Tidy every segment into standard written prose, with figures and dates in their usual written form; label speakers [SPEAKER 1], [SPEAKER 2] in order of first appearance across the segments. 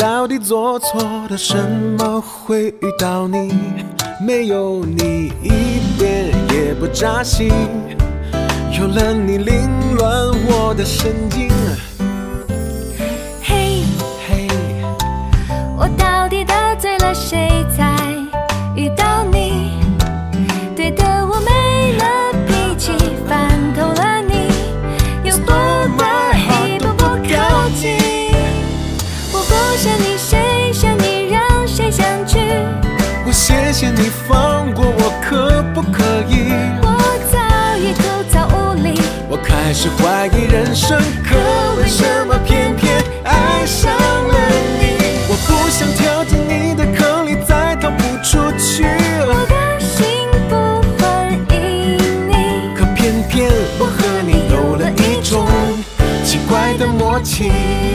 [SPEAKER 1] 到底做错了什么会遇到你？没有你一点也不扎心，有了你凌乱我的神经。
[SPEAKER 2] 嘿，嘿，我到底得罪了谁才遇到你？对的我没了脾气，烦透了你，又不得已步步靠近。我不想你，谁想你，让谁想去？
[SPEAKER 1] 我谢谢你放过我，可不可以？
[SPEAKER 2] 我早已枯燥无力，
[SPEAKER 1] 我开始怀疑人生，可为什么偏偏爱上了你？我不想跳进你的坑里，再逃不出去。
[SPEAKER 2] 我的心不欢迎你，
[SPEAKER 1] 可偏偏我和你有了一种奇怪的默契。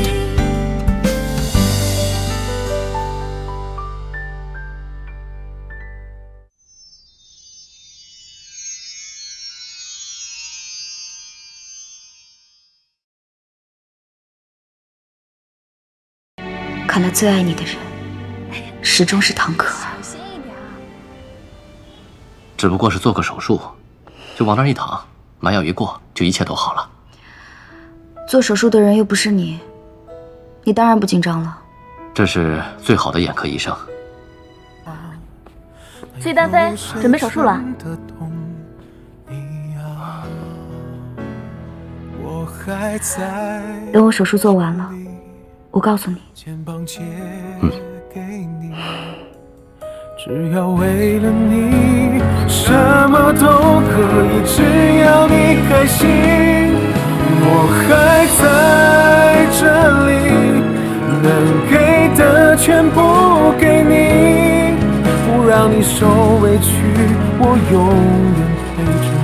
[SPEAKER 3] 看来最爱你的人，始终是唐可儿。
[SPEAKER 2] 小心一点啊！
[SPEAKER 4] 只不过是做个手术，就往那儿一躺，麻药一过，就一切都好了。
[SPEAKER 3] 做手术的人又不是你，你当然不紧张了。
[SPEAKER 4] 这是最好的眼科医生。
[SPEAKER 5] 崔丹飞，准备手术了。
[SPEAKER 3] 等我手术做完了，我告诉你。
[SPEAKER 1] 只要为了你，什么都可以，只要你开心。我还在这里，能给的全部给你，不让你受委屈，我永远陪着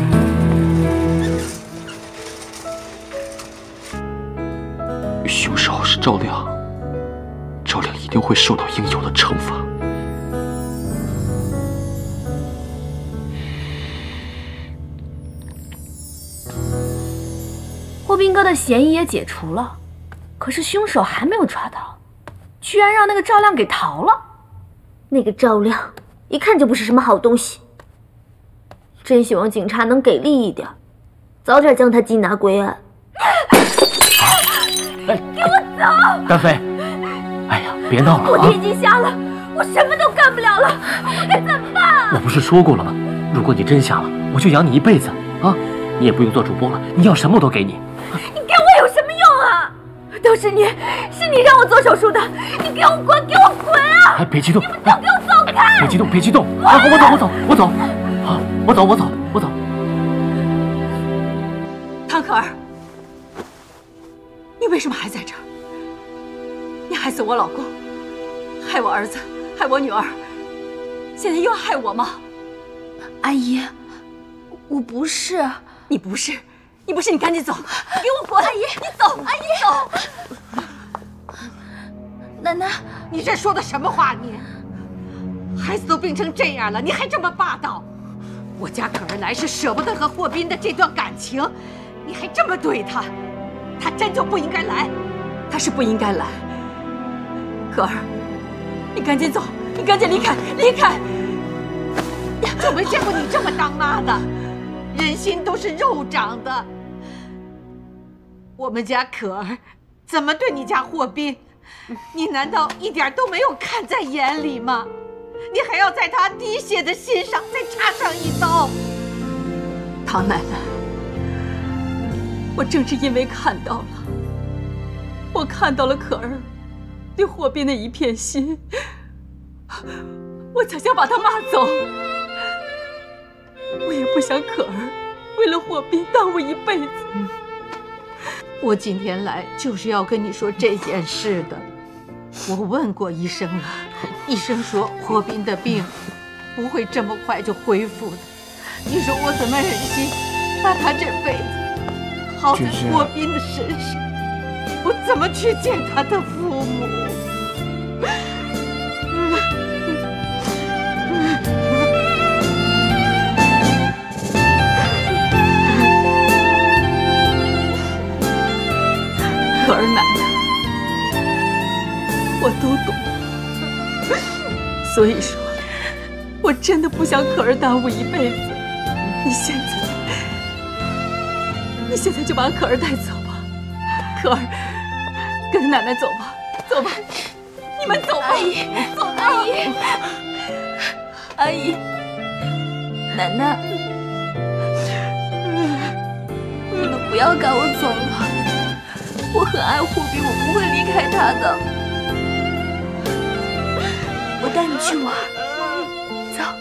[SPEAKER 6] 你。凶手是赵亮，赵亮一定会受到应有的惩罚。
[SPEAKER 5] 霍斌哥的嫌疑也解除了，可是凶手还没有抓到，居然让那个赵亮给逃了。
[SPEAKER 7] 那个赵亮一看就不是什么好东西，真希望警察能给力一点，早点将他缉拿归案。
[SPEAKER 5] 给我走！
[SPEAKER 4] 丹飞，哎呀，别闹了啊！
[SPEAKER 5] 我眼睛瞎了，我什么都干不了了，我该怎么办？
[SPEAKER 4] 我不是说过了吗？如果你真瞎了，我就养你一辈子啊！你也不用做主播了，你要什么我都给你。
[SPEAKER 5] 你给我有什么用啊？都是你让我做手术的，你给我滚，给我滚啊！
[SPEAKER 4] 哎，别激动，
[SPEAKER 5] 你们都给我走开！
[SPEAKER 4] 别激动，别激动啊！我走，好，我走。
[SPEAKER 8] 唐可儿，你为什么还在这儿？你害死我老公，害我儿子，害我女儿，现在又要害我吗？
[SPEAKER 3] 阿姨，我不是。
[SPEAKER 8] 你不是，你赶紧走！你给我滚！阿姨，你走！阿姨走！
[SPEAKER 3] 奶奶，
[SPEAKER 8] 你这说的什么话？你孩子都病成这样了，你还这么霸道！我家可儿乃是舍不得和霍斌的这段感情，你还这么对他，他真就不应该来。他是不应该来。可儿，你赶紧走，你赶紧离开，离开！就没见过你这么当妈的。人心都是肉长的。我们家可儿怎么对你家霍斌，你难道一点都没有看在眼里吗？你还要在他滴血的心上再插上一刀。唐奶奶，我正是因为看到了，我看到了可儿对霍斌的一片心，我才想把他骂走。我也不想可儿为了霍斌耽误一辈子。我今天来就是要跟你说这件事的。我问过医生了，医生说霍斌的病不会这么快就恢复的。你说我怎么忍心把他这辈子耗在霍斌的身上？我怎么去见他的父母？可儿奶奶， 我都懂。所以说，我真的不想可儿耽误一辈子。你现在就把可儿带走吧，可儿，跟着奶奶走吧，走吧，你们走吧，
[SPEAKER 5] 阿姨，
[SPEAKER 8] 走吧，
[SPEAKER 5] 阿姨，奶奶，你们不要赶我走了，我很爱霍比，我不会离开他的。我带你去玩，走。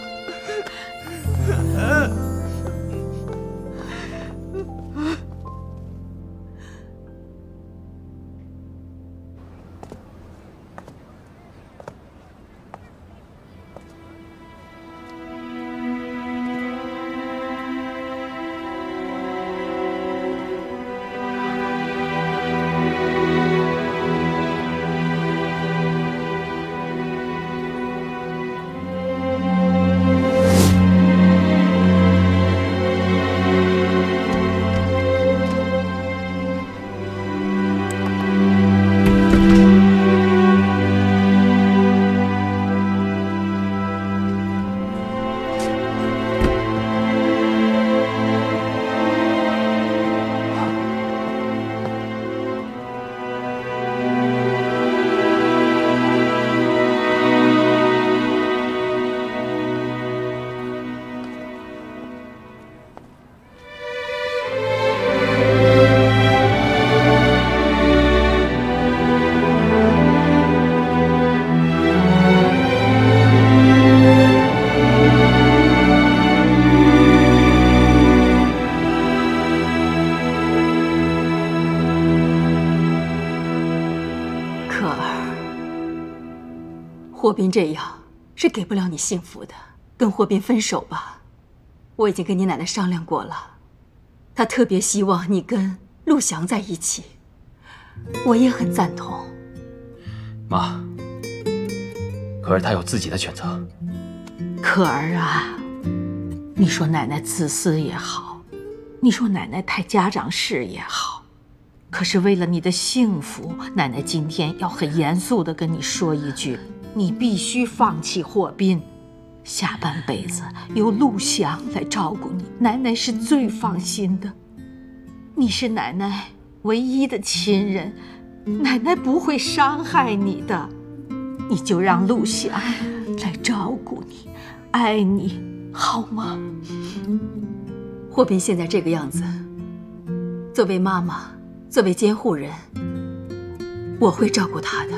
[SPEAKER 8] 霍斌这样是给不了你幸福的，跟霍斌分手吧。我已经跟你奶奶商量过了，她特别希望你跟陆翔在一起，我也很赞同。
[SPEAKER 6] 妈，可是他有自己的选择。
[SPEAKER 8] 可儿啊，你说奶奶自私也好，你说奶奶太家长式也好，可是为了你的幸福，奶奶今天要很严肃地跟你说一句。你必须放弃霍斌，下半辈子由陆翔来照顾你，奶奶是最放心的。你是奶奶唯一的亲人，奶奶不会伤害你的，你就让陆翔来照顾你，爱你，好吗？霍斌现在这个样子，作为妈妈，作为监护人，我会照顾他的。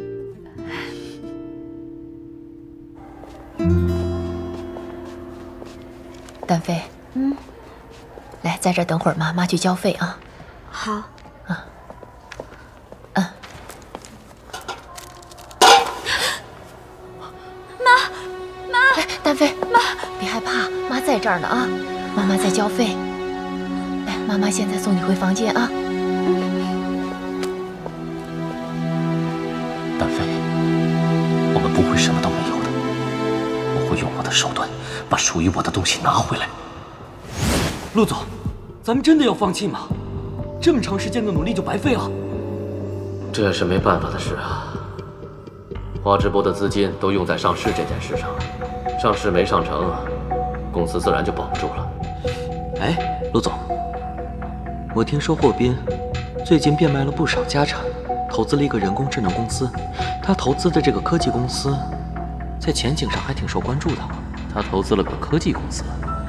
[SPEAKER 9] 丹飞，来，在这儿等会儿，妈去交费啊。
[SPEAKER 7] 好。妈，
[SPEAKER 9] 丹飞，别害怕，妈在这儿呢啊，妈在交费。来，妈现在送你回房间啊。
[SPEAKER 4] 丹飞，我们不会什么都没有的，我会用我的手段把属于我的东西拿回来。
[SPEAKER 6] 陆总，咱们真的要放弃吗？这么长时间的努力就白费了？
[SPEAKER 4] 这也是没办法的事啊。华直播的资金都用在上市这件事上，上市没上成，公司自然就保不住了。
[SPEAKER 6] 哎，陆总，我听说霍斌最近变卖了不少家产，投资了一个人工智能公司。他投资的这个科技公司，在前景上还挺受关注的。
[SPEAKER 4] 他投资了个科技公司。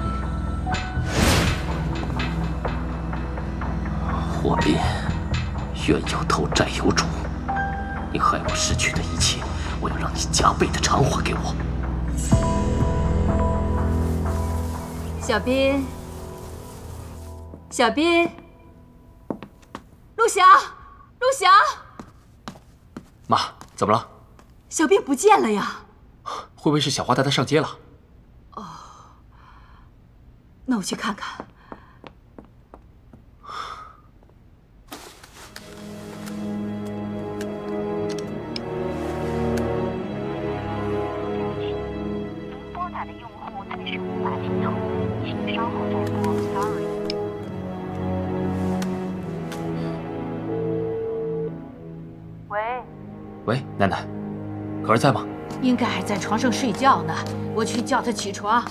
[SPEAKER 4] 霍斌，冤有头债有主，你害我失去的一切，我要让你加倍的偿还给我。
[SPEAKER 8] 小斌，陆翔，
[SPEAKER 6] 妈，怎么了？
[SPEAKER 8] 小斌不见了呀！
[SPEAKER 6] 会不会是小花带他上街了？
[SPEAKER 8] 哦，那我去看看。
[SPEAKER 10] 拨打的用户暂时无法接通，请稍后再拨。Sorry。
[SPEAKER 11] 喂， 喂，奶奶，可儿在吗？
[SPEAKER 8] 应该还在床上睡觉呢，我去叫她起床。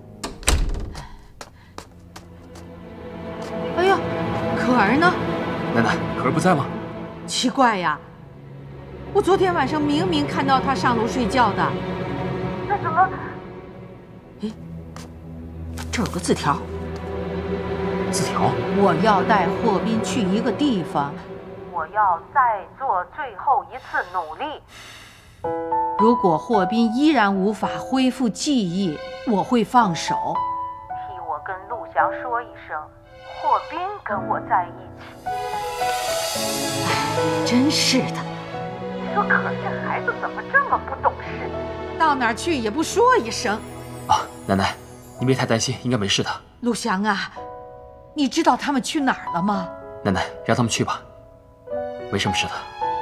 [SPEAKER 8] 哎呦，可儿呢？
[SPEAKER 11] 奶奶，可儿不在吗？
[SPEAKER 8] 奇怪呀，我昨天晚上明明看到她上楼睡觉的。那怎么？哎，这儿有个字条。
[SPEAKER 11] 字条？
[SPEAKER 8] 我要带霍斌去一个地方。 我要再做最后一次努力。如果霍斌依然无法恢复记忆，我会放手。替我跟陆翔说一声，霍斌跟我在一起。哎，真是的。你说可这孩子怎么这么不懂事？到哪儿去也不说一声。
[SPEAKER 11] 啊，奶奶，你别太担心，应该没事的。
[SPEAKER 8] 陆翔啊，你知道他们去哪儿了吗？
[SPEAKER 11] 奶奶，让他们去吧。 没什么事的。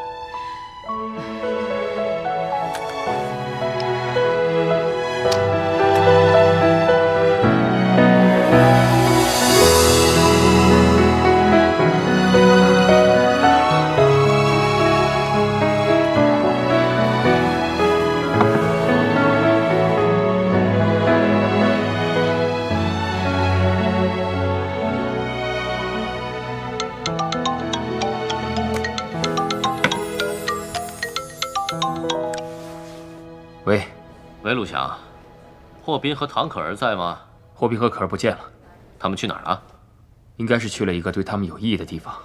[SPEAKER 11] 喂，
[SPEAKER 4] 喂，陆翔，霍斌和唐可儿在吗？
[SPEAKER 11] 霍斌和可儿不见了，
[SPEAKER 4] 他们去哪儿了？
[SPEAKER 11] 应该是去了一个对他们有意义的地方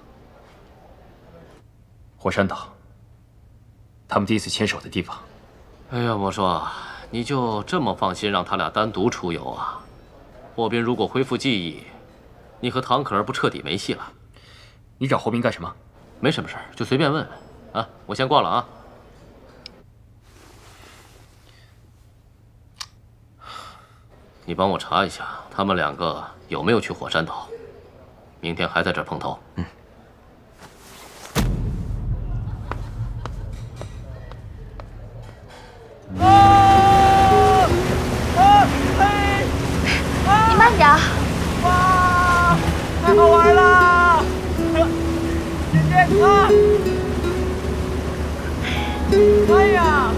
[SPEAKER 11] ——火山岛。他们第一次牵手的地方。
[SPEAKER 4] 哎呀，我说，你就这么放心让他俩单独出游啊？霍斌如果恢复记忆，你和唐可儿不彻底没戏了。
[SPEAKER 11] 你找霍斌干什么？
[SPEAKER 4] 没什么事儿，就随便问问。啊，我先挂了啊。 你帮我查一下，他们两个有没有去火山岛？明天还在这儿碰头。嗯。
[SPEAKER 3] 你慢点。
[SPEAKER 1] 哇，太好玩了！姐姐，啊！哎呀！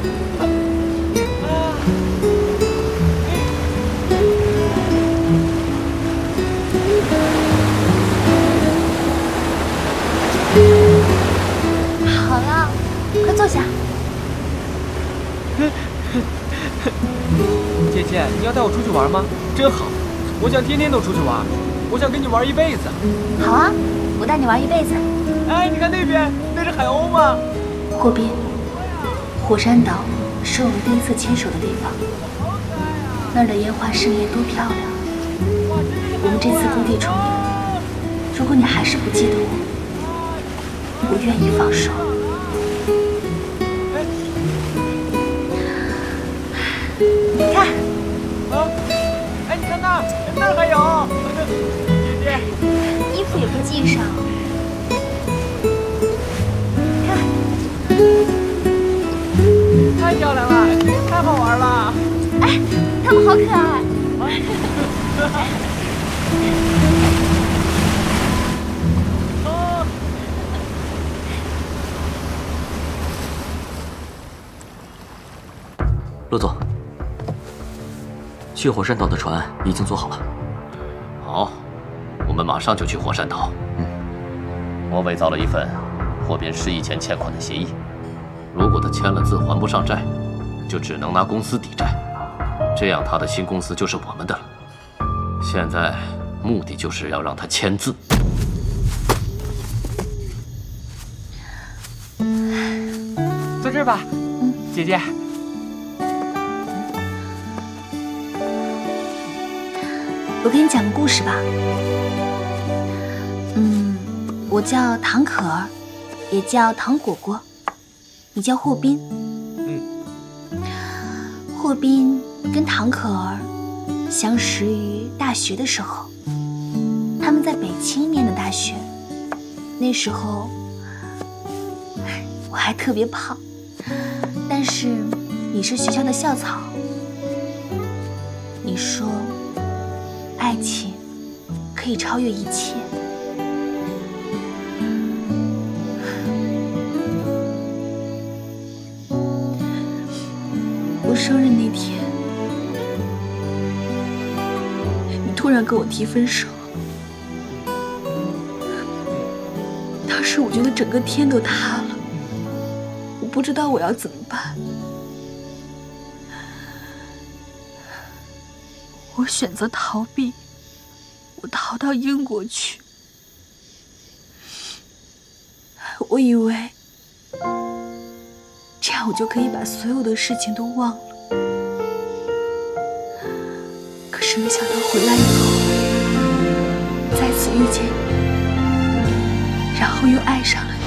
[SPEAKER 3] 好了，快坐下。
[SPEAKER 1] 姐姐，你要带我出去玩吗？真好，我想天天都出去玩，我想跟你玩一辈子。
[SPEAKER 3] 好啊，我带你玩一辈子。
[SPEAKER 1] 哎，你看那边，那是海鸥吗？
[SPEAKER 3] 霍斌，火山岛是我们第一次牵手的地方，那儿的烟花盛宴多漂亮。我们这次故地重游，如果你还是不记得我愿意放手。你看，
[SPEAKER 1] 啊，哎，你看那儿，那儿还有，姐姐，
[SPEAKER 3] 衣服也不系上。看，
[SPEAKER 1] 太漂亮了，太好玩了。
[SPEAKER 3] 哎，他们好可爱。
[SPEAKER 6] 陆总，去火山岛的船已经做好了。
[SPEAKER 4] 好，我们马上就去火山岛。我伪造了一份霍斌失忆前欠款的协议，如果他签了字还不上债，就只能拿公司抵债，这样他的新公司就是我们的了。现在目的就是要让他签字。
[SPEAKER 1] 坐这儿吧，姐姐。
[SPEAKER 3] 我给你讲个故事吧。我叫唐可儿，也叫唐果果，你叫霍斌。霍斌跟唐可儿相识于大学的时候，他们在北京念的大学。那时候我还特别胖，但是你是学校的校草。你说。 爱情可以超越一切。 生日那天，你突然跟我提分手，当时我觉得整个天都塌了，我不知道我要怎么办。我选择逃避，我逃到英国去。我以为这样我就可以把所有的事情都忘了，可是没想到回来以后，再次遇见你，然后又爱上了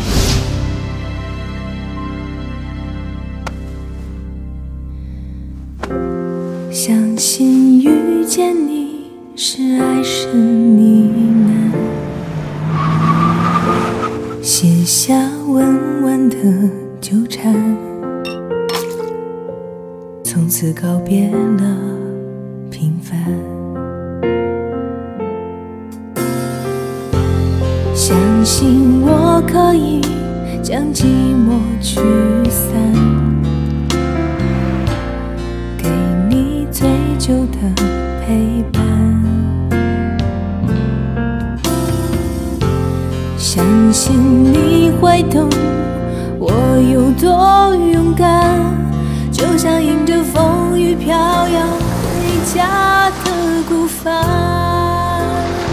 [SPEAKER 2] 你。相信遇见你是爱神呢喃，写下温婉的纠缠，从此告别了平凡。相信我可以将寂寞驱散，给你最久的陪伴。相信你会懂我有多勇敢，就像迎着风雨飘摇回家的孤帆。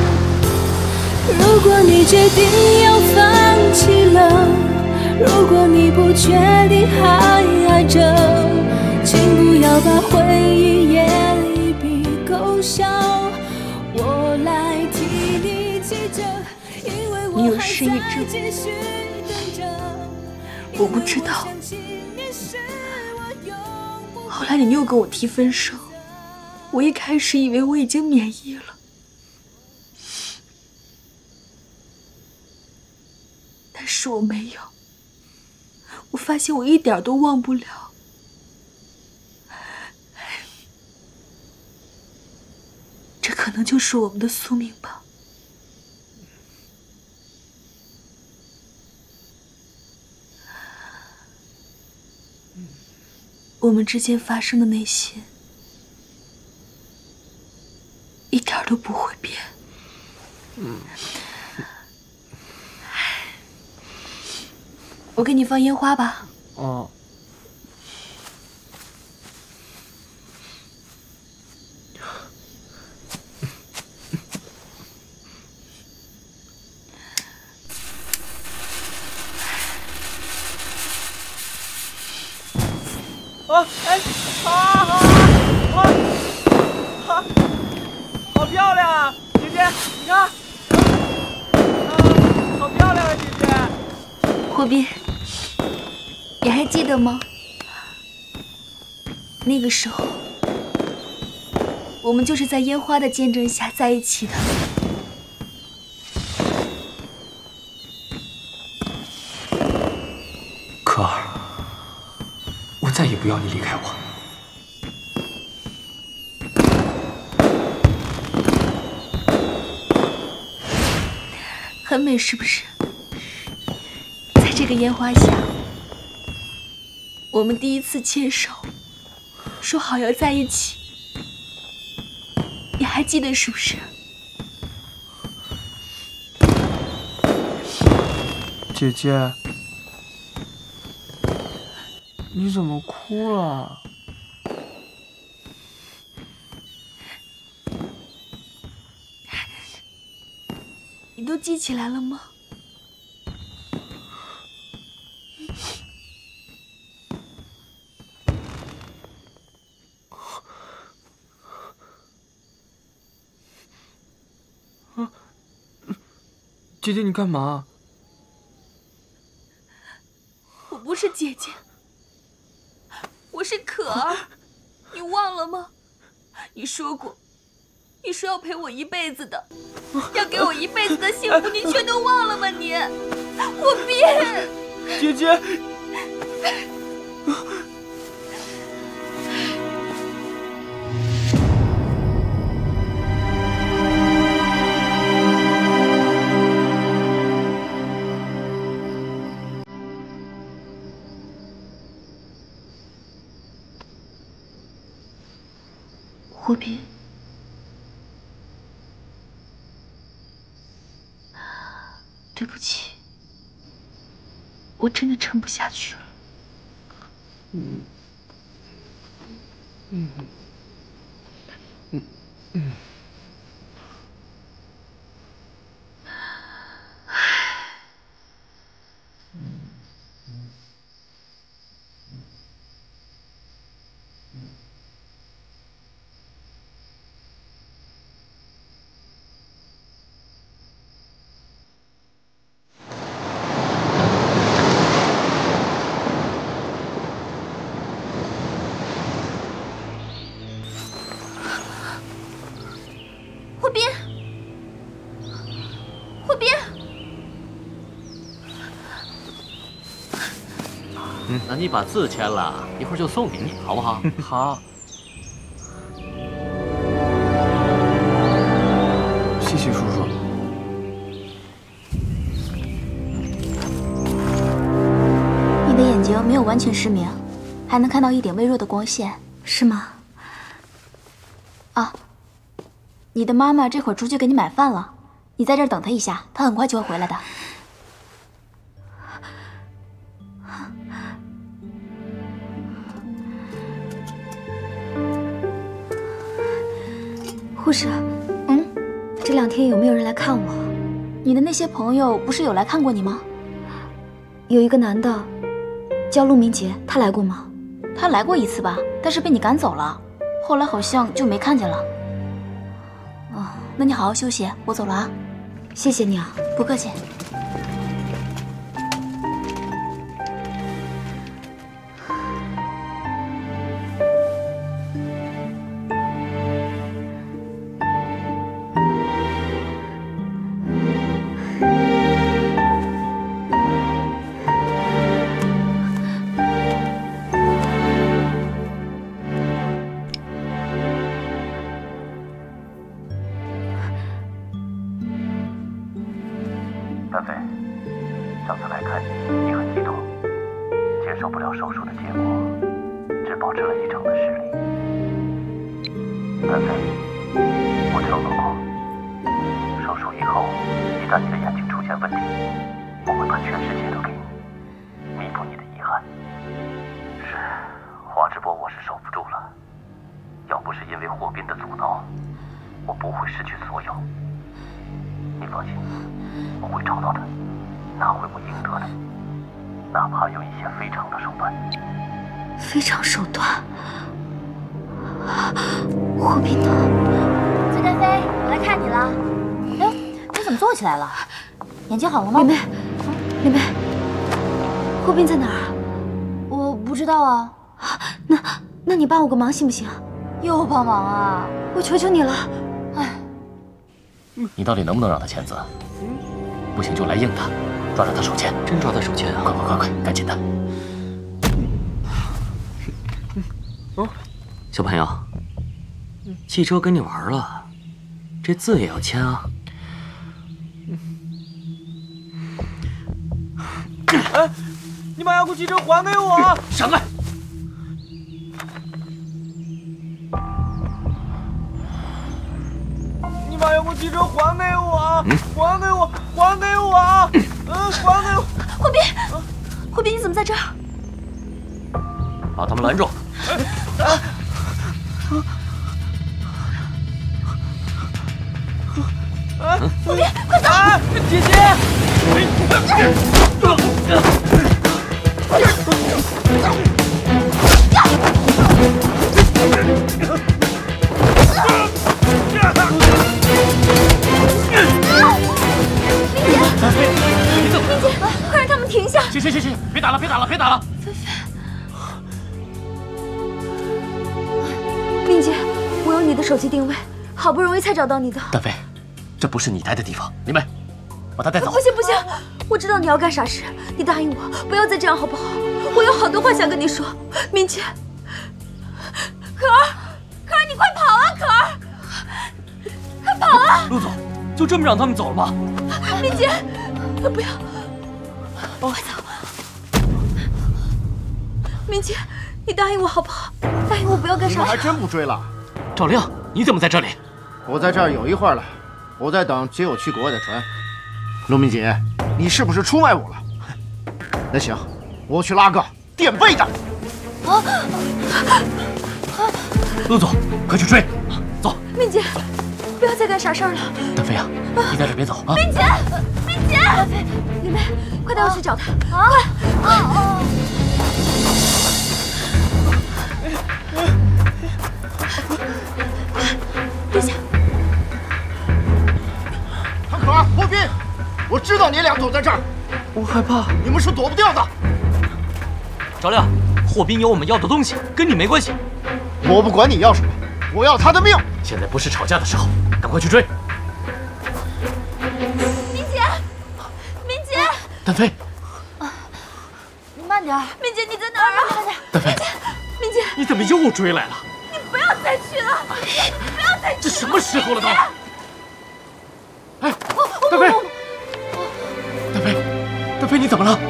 [SPEAKER 2] 如果你决定要放弃了，如果你不确定还爱着，请不要把回忆也一笔勾销，我来替你记着，因为我还在继续等着。
[SPEAKER 3] 我不知道，后来你又跟我提分手，我一开始以为我已经免疫了，但是我没有，我发现我一点都忘不了。这可能就是我们的宿命吧。我们之间发生的那些，一点都不会变。我给你放烟花吧。
[SPEAKER 1] 哦。好漂亮啊，姐姐，你看，好漂亮啊，姐姐。
[SPEAKER 3] 霍斌，你还记得吗？那个时候，我们就是在烟花的见证下在一起的。
[SPEAKER 11] 科儿，我再也不要你离开我。
[SPEAKER 3] 很美，是不是？在这个烟花下，我们第一次牵手，说好要在一起，你还记得是不是？
[SPEAKER 1] 姐姐，你怎么哭了？
[SPEAKER 3] 你都记起来了吗？
[SPEAKER 1] 姐姐，你干嘛？
[SPEAKER 3] 我不是姐姐，我是可儿，你忘了吗？你说过，你说要陪我一辈子的，要给我一辈子的幸福，你全都忘了吗你？我变，
[SPEAKER 1] 姐姐。
[SPEAKER 3] 霍斌，对不起，我真的撑不下去了。
[SPEAKER 7] 霍斌，霍斌，
[SPEAKER 4] 那你把字签了，一会儿就送给你，好不好？
[SPEAKER 11] 好。谢谢叔叔。
[SPEAKER 3] 你的眼睛没有完全失明，还能看到一点微弱的光线，是吗？啊。 你的妈妈这会儿出去给你买饭了，你在这儿等她一下，她很快就会回来的。
[SPEAKER 7] 护士，这2天有没有人来看我？
[SPEAKER 3] 你的那些朋友不是有来看过你吗？
[SPEAKER 7] 有一个男的，叫陆明杰，他来过吗？
[SPEAKER 3] 他来过一次吧，但是被你赶走了，后来好像就没看见了。 那你好好休息，我走了啊。
[SPEAKER 7] 谢谢你啊，
[SPEAKER 3] 不客气。
[SPEAKER 12] 范飞，上次来看你很激动，接受不了手术的结果，只保持了1成的视力。范飞，我承诺过，手术以后，一旦你的眼睛出现问题，我会把全世界都给你，弥补你的遗憾。是，华之波我是守不住了，要不是因为霍斌的阻挠，我不会失去所有。你放心。 我会找到的，拿回我应得的，哪怕用一些非常的手段。
[SPEAKER 7] 非常手段？霍斌呢？
[SPEAKER 3] 崔丹飞，我来看你了。哎，你怎么坐起来了？眼睛好了吗？
[SPEAKER 7] 李梅，李梅，霍斌在哪儿？
[SPEAKER 3] 我不知道啊。
[SPEAKER 7] 那你帮我个忙行不行？
[SPEAKER 3] 又帮忙啊？
[SPEAKER 7] 我求求你了。
[SPEAKER 3] 哎，
[SPEAKER 4] 你到底能不能让他签字？ 不行就来硬的，抓着他手签，
[SPEAKER 6] 真抓他手签啊！
[SPEAKER 4] 快，赶紧的！
[SPEAKER 6] 哦，小朋友，汽车跟你玩了，这字也要签啊！
[SPEAKER 1] 哎，你把遥控汽车还给我！
[SPEAKER 4] 上来！
[SPEAKER 1] 你把遥控汽车还给我！还给我！还给我！还给我！
[SPEAKER 3] 霍斌，霍斌，你怎么在这儿？
[SPEAKER 4] 把他们拦住！
[SPEAKER 3] 霍斌，快走！
[SPEAKER 1] 姐姐！
[SPEAKER 7] 快让他们停下！
[SPEAKER 4] 行，别打了！
[SPEAKER 7] 菲菲，明姐，我有你的手机定位，好不容易才找到你的。
[SPEAKER 4] 丹飞，这不是你待的地方，李梅，把他带走。
[SPEAKER 7] 不行，我知道你要干啥事，你答应我，不要再这样好不好？我有好多话想跟你说，明姐。可儿，你快跑啊！可儿，快跑啊！
[SPEAKER 6] 陆总，就这么让他们走了吗？
[SPEAKER 7] 明姐，不要，快走！明姐，你答应我好不好？答应我不要干啥？
[SPEAKER 11] 你们还真不追了？
[SPEAKER 6] 赵亮，
[SPEAKER 11] 你怎么在这里？
[SPEAKER 13] 我在这儿有一会儿了，我在等接我去国外的船。陆明锦，你是不是出卖我了？那行，我去拉个垫背的。
[SPEAKER 7] 啊！
[SPEAKER 11] 陆总，快去追！走。
[SPEAKER 7] 明姐，不要再干傻事儿了。
[SPEAKER 11] 丹飞啊，你带着别走啊！
[SPEAKER 7] 明姐，明姐，丹飞，李梅，快带我去找他！快！蹲下。
[SPEAKER 13] 唐可儿、霍斌，我知道你俩躲在这儿，
[SPEAKER 6] 我害怕。
[SPEAKER 13] 你们是躲不掉的。
[SPEAKER 6] 赵亮，霍斌有我们要的东西，跟你没关系。
[SPEAKER 13] 我不管你要什么，我要他的命。
[SPEAKER 11] 现在不是吵架的时候，赶快去追。
[SPEAKER 7] 明姐，明姐，
[SPEAKER 11] 丹飞，
[SPEAKER 7] 慢点。明姐，你在哪儿啊？
[SPEAKER 11] 丹飞，
[SPEAKER 7] 明姐，
[SPEAKER 11] 你怎么又追来了？
[SPEAKER 7] 你不要再去了，不要再去了。
[SPEAKER 11] 这什么时候了都？哎，丹飞，丹飞，丹飞，你怎么了？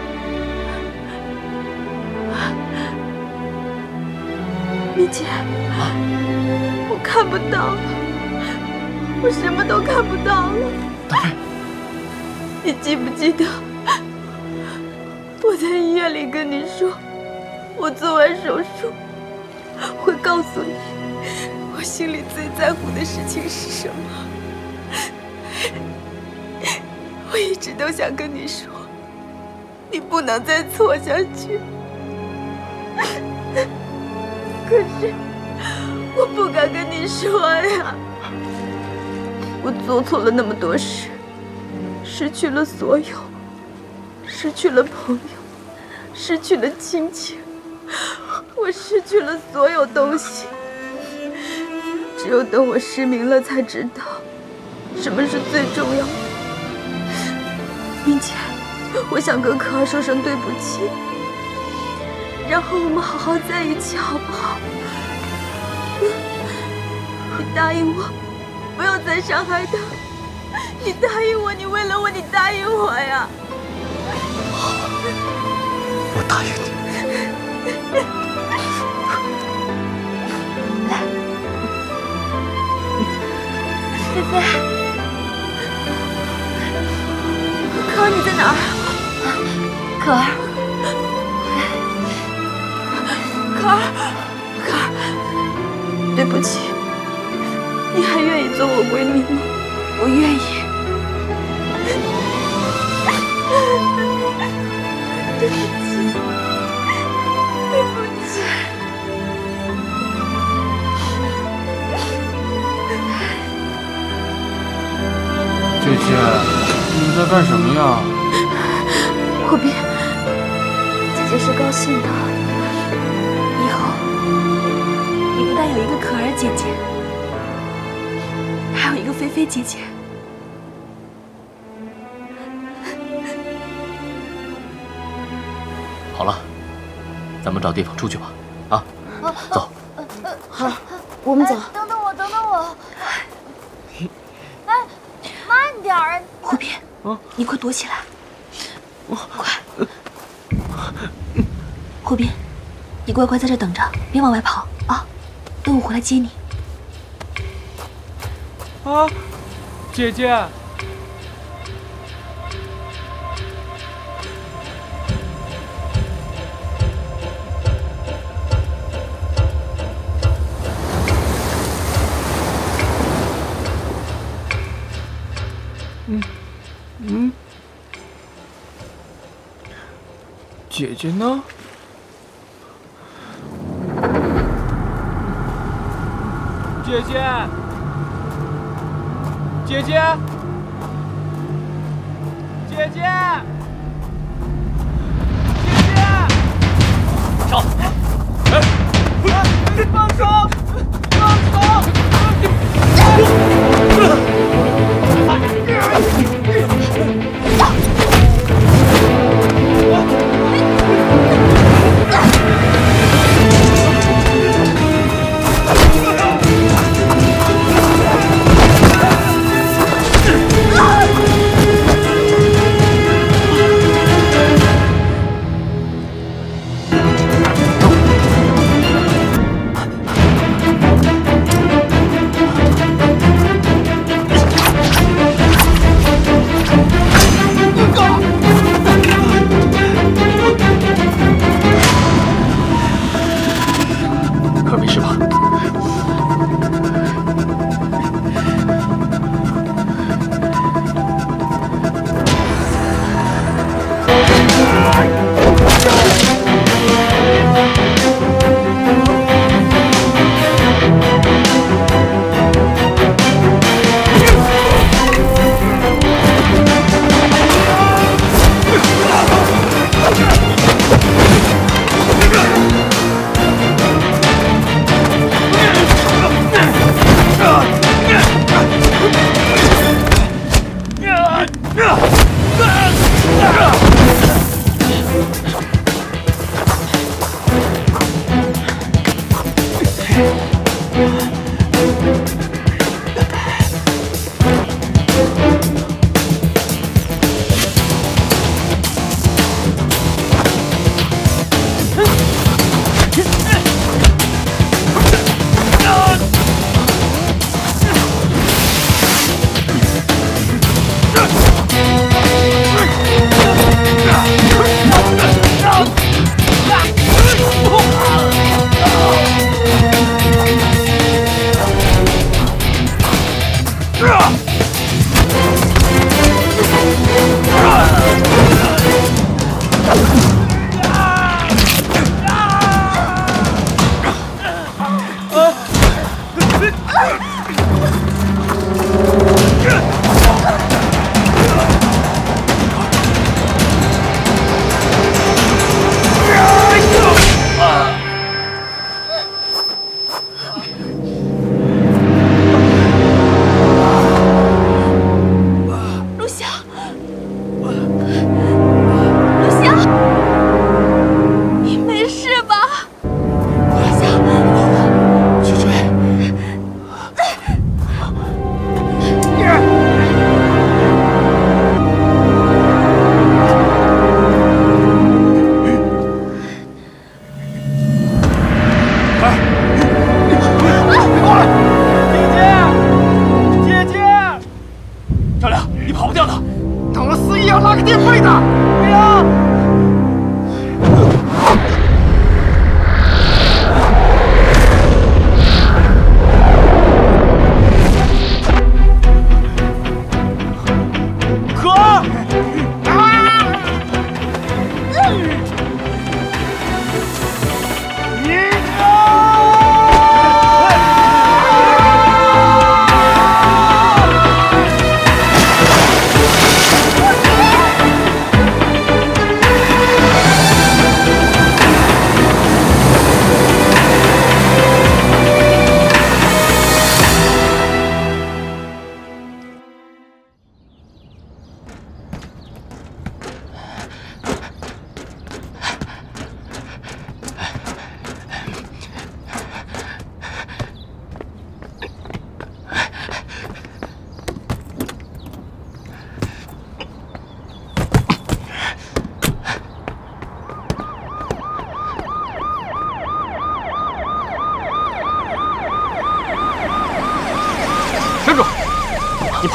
[SPEAKER 7] 明姐，我看不到了，我什么都看不到了。
[SPEAKER 11] 丹飞，
[SPEAKER 7] 你记不记得我在医院里跟你说，我做完手术会告诉你我心里最在乎的事情是什么？我一直都想跟你说，你不能再错下去。可是我不敢跟你说呀，我做错了那么多事，失去了所有，失去了朋友，失去了亲情，我失去了所有东西。只有等我失明了，才知道什么是最重要的。明姐，我想跟可儿说声对不起，然后我们好好在一起，好不好？你答应我，不要再伤害他。你答应我，你为了我，你答应我呀！
[SPEAKER 11] 好，我答应你。
[SPEAKER 7] 来，菲菲，可儿你在哪儿？可儿。可儿，可儿，对不起，你还愿意做我闺蜜吗？我愿意。对不起，对不起。
[SPEAKER 1] 姐姐，你在干什么呀？
[SPEAKER 7] 霍斌，姐姐是高兴的。以后，你不但有一个可儿姐姐，还有一个菲菲姐姐。
[SPEAKER 4] 好了，咱们找地方出去吧。啊，走。
[SPEAKER 7] 好，我们走。
[SPEAKER 9] 等等我，等等我。哎，慢点儿啊！
[SPEAKER 7] 霍斌，你快躲起来。快。霍斌。你乖乖在这等着，别往外跑啊！等我回来接你。
[SPEAKER 1] 啊，姐姐。姐姐呢？姐姐，姐姐，姐姐，姐姐，
[SPEAKER 11] 上！
[SPEAKER 1] 哎，放手！放手！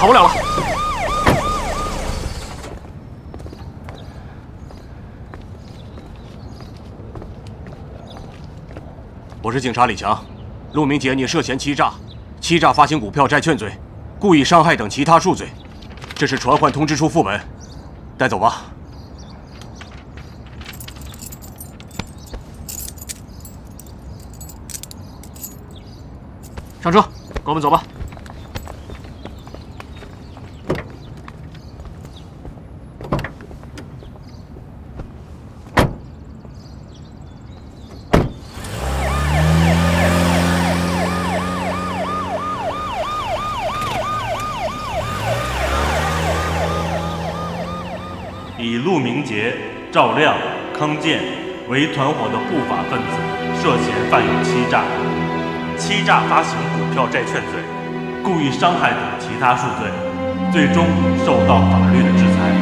[SPEAKER 11] 跑不了了。我是警察李强，陆明杰，你涉嫌欺诈、发行股票债券罪、故意伤害等其他数罪。这是传唤通知书副本，带走吧。上车，跟我们走吧。
[SPEAKER 14] 以陆明杰、赵亮、康健为团伙的不法分子，涉嫌犯有欺诈发行股票债券罪、故意伤害等其他数罪，最终受到法律的制裁。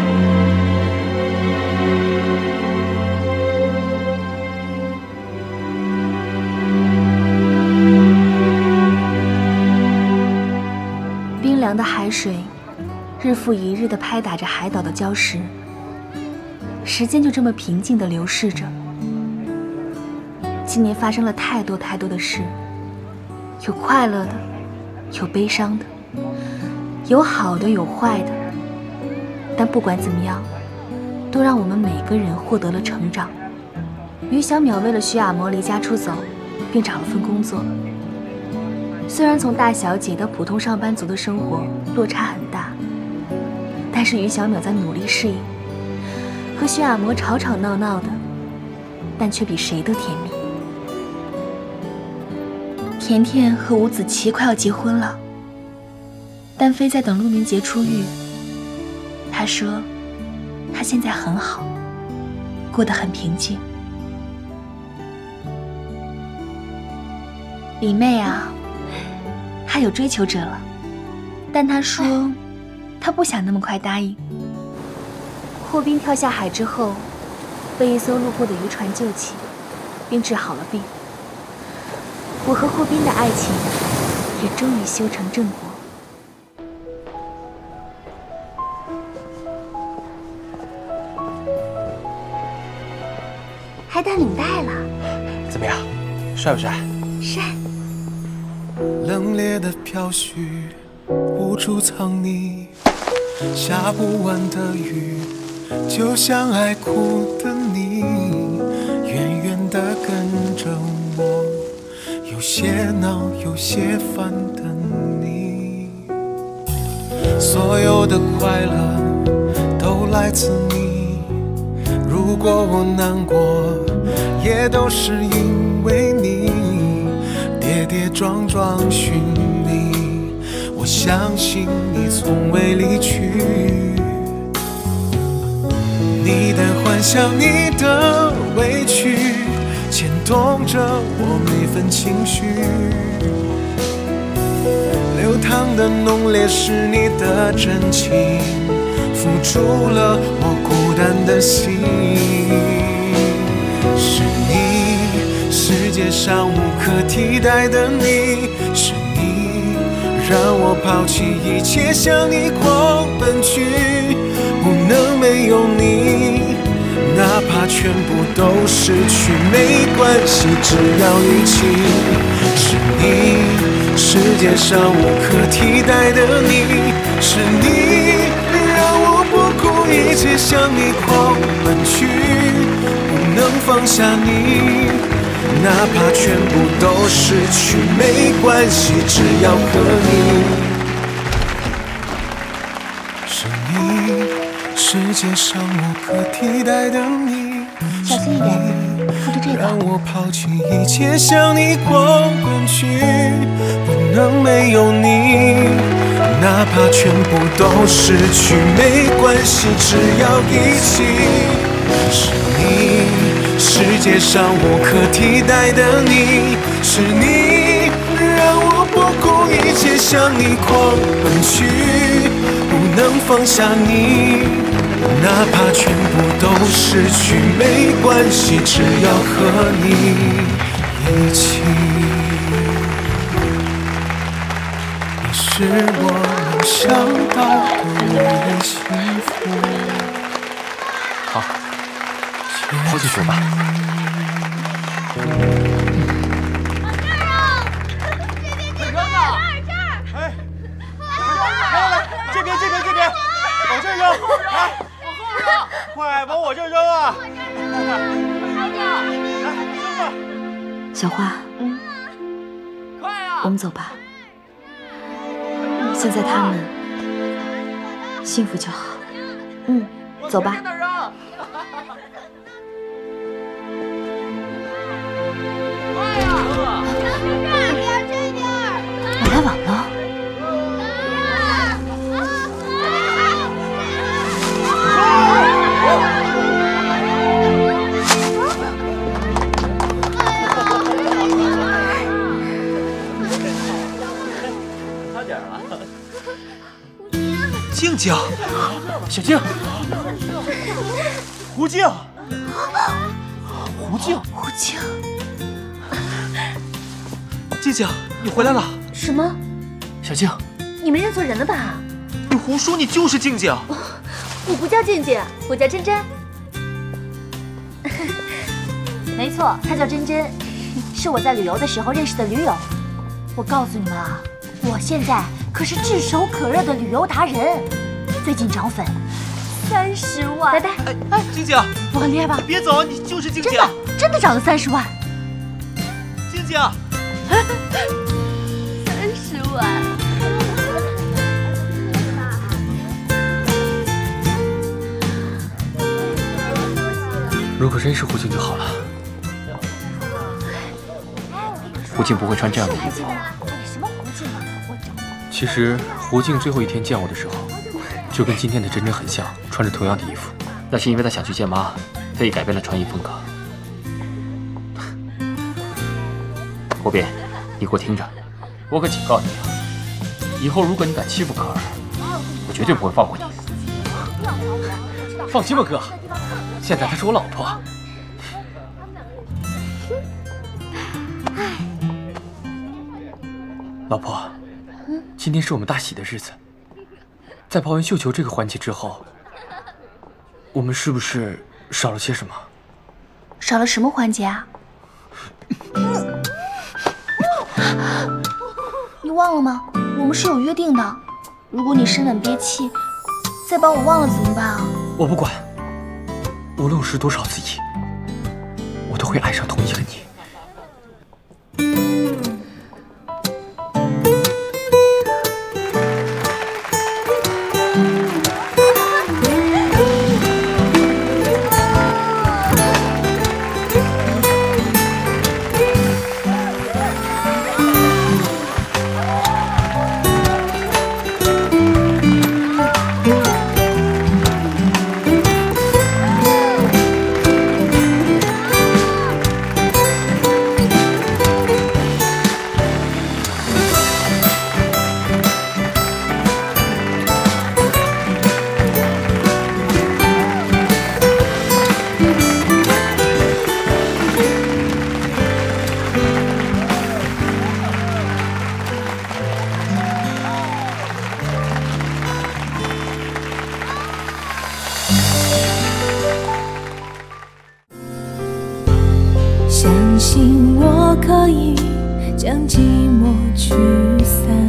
[SPEAKER 5] 冰凉的海水，日复一日地拍打着海岛的礁石。时间就这么平静地流逝着。今年发生了太多的事，有快乐的，有悲伤的，有好的，有坏的。但不管怎么样，都让我们每个人获得了成长。于小淼为了徐亚魔离家出走，并找了份工作。虽然从大小姐到普通上班族的生活落差很大，但是于小淼在努力适应。和徐亚魔吵吵闹闹的，但却比谁都甜蜜。甜甜和吴子琪快要结婚了，丹飞在等陆明杰出狱。他说，他现在很好，过得很平静。李妹啊，她有追求者了，但她说，她不想那么快答应。霍斌跳下海之后，被一艘路过的渔船救起，并治好了病。我和霍斌的爱情也终于修成正果。
[SPEAKER 3] 还戴领带了，
[SPEAKER 11] 怎么样，帅不帅？
[SPEAKER 3] 帅。
[SPEAKER 1] 冷冽的飘絮无处藏匿，下不完的雨，就像爱哭的你，远远地跟着我，有些恼有些烦的你。所有的快乐都来自你，如果我难过也都是因为你，跌跌撞撞寻你，我相信你从未离去。你的幻想，你的委屈，牵动着我每份情绪。流淌的浓烈是你的真情，付出了我孤单的心。是你，世界上无可替代的你，是你让我抛弃一切向你狂奔去，不能没有你，哪怕全部都失去没关系，只要一起。是你，世界上无可替代的你，是你让我不顾一切向你狂奔去，不能放下你，哪怕全部都失去没关系，只要和你。是你，世界上无可替代的你，
[SPEAKER 3] 小心一点，扶着这个。
[SPEAKER 1] 让我抛弃一切向你狂奔去，不能没有你，哪怕全部都失去没关系，只要一起。是你，世界上无可替代的你，是你让我不顾一切向你狂奔去，不能放下你，哪怕全部都失去没关系，只要和你一起。你是我能想到都很幸福。
[SPEAKER 6] 好，跑起水吧。
[SPEAKER 11] 往这扔！来，往后扔！快往我这扔啊！来，
[SPEAKER 5] 小花，
[SPEAKER 8] 快啊！
[SPEAKER 5] 我们走吧。现在他们幸福就好。走吧。
[SPEAKER 8] 快呀！
[SPEAKER 5] 我来晚了。
[SPEAKER 6] 静静，
[SPEAKER 1] 小静，
[SPEAKER 6] 胡静，
[SPEAKER 1] 胡静，
[SPEAKER 5] 胡静，
[SPEAKER 6] 静静，你回来了。
[SPEAKER 5] 什么？
[SPEAKER 1] 小静，
[SPEAKER 5] 你没认错人了吧？
[SPEAKER 6] 你胡说，你就是静静。
[SPEAKER 5] 我不叫静静，我叫珍珍。没错，她叫珍珍，是我在旅游的时候认识的驴友。我告诉你们啊，我现在可是炙手可热的旅游达人，最近涨粉30万。拜拜。
[SPEAKER 6] 哎，静静，
[SPEAKER 5] 我很厉害吧？
[SPEAKER 6] 你别走，你就是静静。
[SPEAKER 5] 真的涨了30万。
[SPEAKER 6] 静静
[SPEAKER 5] ，30万。
[SPEAKER 1] 如果真是胡静就好了。胡静不会穿这样的衣服。其实胡静最后一天见我的时候，就跟今天的珍珍很像，穿着同样的衣服。那是因为她想去见妈，特意改变了穿衣风格。胡斌，你给我听着，我可警告你啊，以后如果你敢欺负可儿，我绝对不会放过你。放心吧，哥，现在她是我老婆。老婆，今天是我们大喜的日子，在抛完绣球这个环节之后，我们是不是少了些什么？
[SPEAKER 3] 少了什么环节啊？你忘了吗？我们是有约定的，如果你生冷憋气，再把我忘了怎么办啊？
[SPEAKER 1] 我不管，无论我失多少次忆，我都会爱上同一个你。
[SPEAKER 2] 相信我可以将寂寞驱散，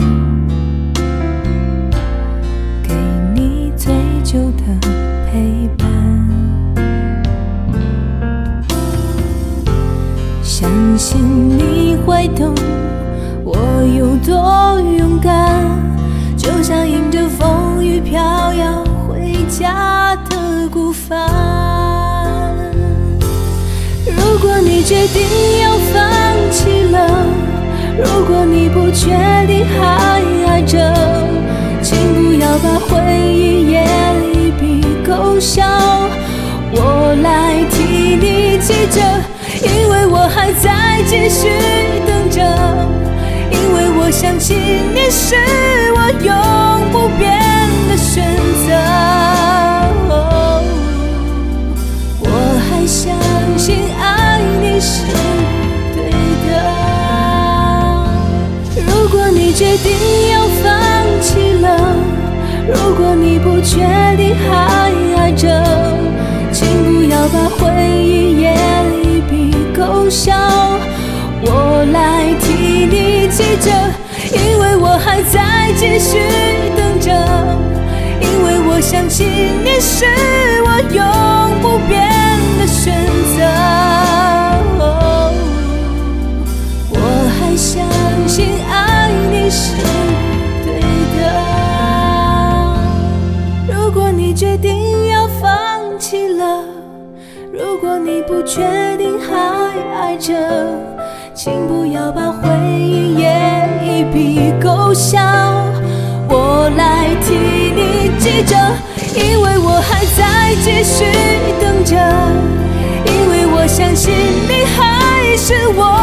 [SPEAKER 2] 给你最久的陪伴。相信你会懂我有多勇敢，就像迎着风雨飘摇回家的孤帆。如果你决定要放弃了，如果你不确定还爱着，请不要把回忆也一笔勾销，我来替你记着，因为我还在继续等着，因为我相信你是我永不变的选择。我还相信爱你是对的。如果你决定要放弃了， 如果你不确定还爱着，请不要把回忆也一笔勾销，我来替你记着，因为我还在继续等着，因为我相信你是我永不变的选择。我还相信爱你是对的。如果你决定要放弃了，如果你不确定还爱着，请不要把回忆也一笔勾销，我来替你记着，因为我还在继续等着，因为我相信你还是我